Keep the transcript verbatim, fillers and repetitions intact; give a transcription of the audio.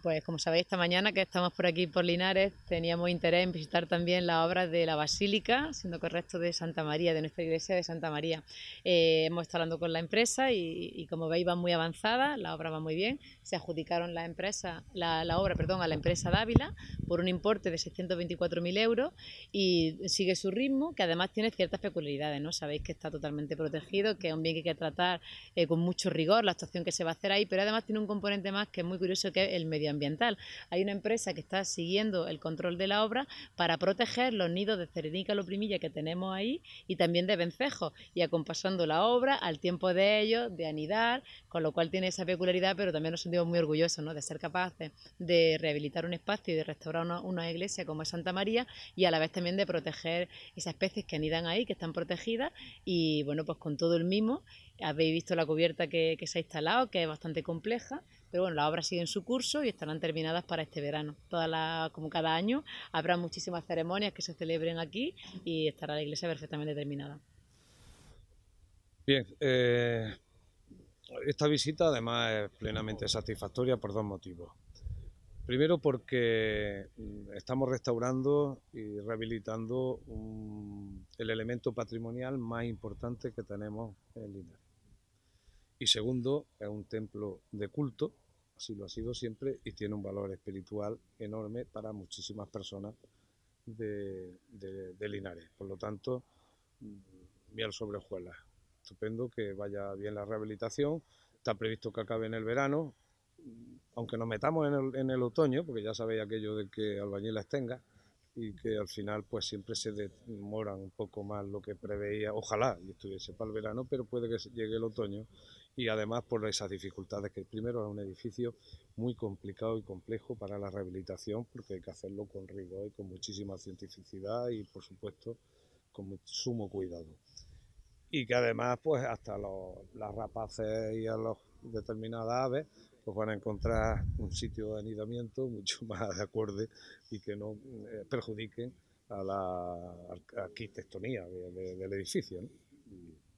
Pues como sabéis, esta mañana que estamos por aquí por Linares, teníamos interés en visitar también las obras de la Basílica, siendo correcto, de Santa María, de nuestra iglesia de Santa María. Eh, hemos estado hablando con la empresa y, y como veis va muy avanzada, la obra va muy bien. Se adjudicaron la empresa, la, la obra, perdón, a la empresa Dávila por un importe de seiscientos veinticuatro mil euros y sigue su ritmo, que además tiene ciertas peculiaridades, ¿no? Sabéis que está totalmente protegido, que es un bien que hay que tratar eh, con mucho rigor, la actuación que se va a hacer ahí, pero además tiene un componente más que es muy curioso, que es el medio ambiental. Hay una empresa que está siguiendo el control de la obra para proteger los nidos de cerenica loprimilla que tenemos ahí y también de vencejos, y acompasando la obra al tiempo de ellos de anidar, con lo cual tiene esa peculiaridad, pero también nos sentimos muy orgullosos, ¿no?, de ser capaces de rehabilitar un espacio y de restaurar una, una iglesia como es Santa María, y a la vez también de proteger esas especies que anidan ahí, que están protegidas, y bueno, pues con todo el mimo. Habéis visto la cubierta que, que se ha instalado, que es bastante compleja, pero bueno, las obras siguen su curso y estarán terminadas para este verano. Toda la, como cada año, habrá muchísimas ceremonias que se celebren aquí y estará la iglesia perfectamente terminada. Bien, eh, esta visita además es plenamente satisfactoria por dos motivos. Primero porque estamos restaurando y rehabilitando un, el elemento patrimonial más importante que tenemos en Linares. Y segundo, es un templo de culto, así lo ha sido siempre, y tiene un valor espiritual enorme para muchísimas personas de, de, de Linares. Por lo tanto, miel sobre hojuelas. Estupendo que vaya bien la rehabilitación. Está previsto que acabe en el verano, aunque nos metamos en el, en el otoño, porque ya sabéis aquello de que albañiles tenga, y que al final pues siempre se demoran un poco más lo que preveía, ojalá y estuviese para el verano, pero puede que llegue el otoño, y además por esas dificultades, que primero es un edificio muy complicado y complejo para la rehabilitación, porque hay que hacerlo con rigor y con muchísima cientificidad y por supuesto con sumo cuidado, y que además pues hasta los, las rapaces y a los determinadas aves pues van a encontrar un sitio de anidamiento mucho más acorde y que no eh, perjudiquen a la arquitectonía de, de, del edificio, ¿no?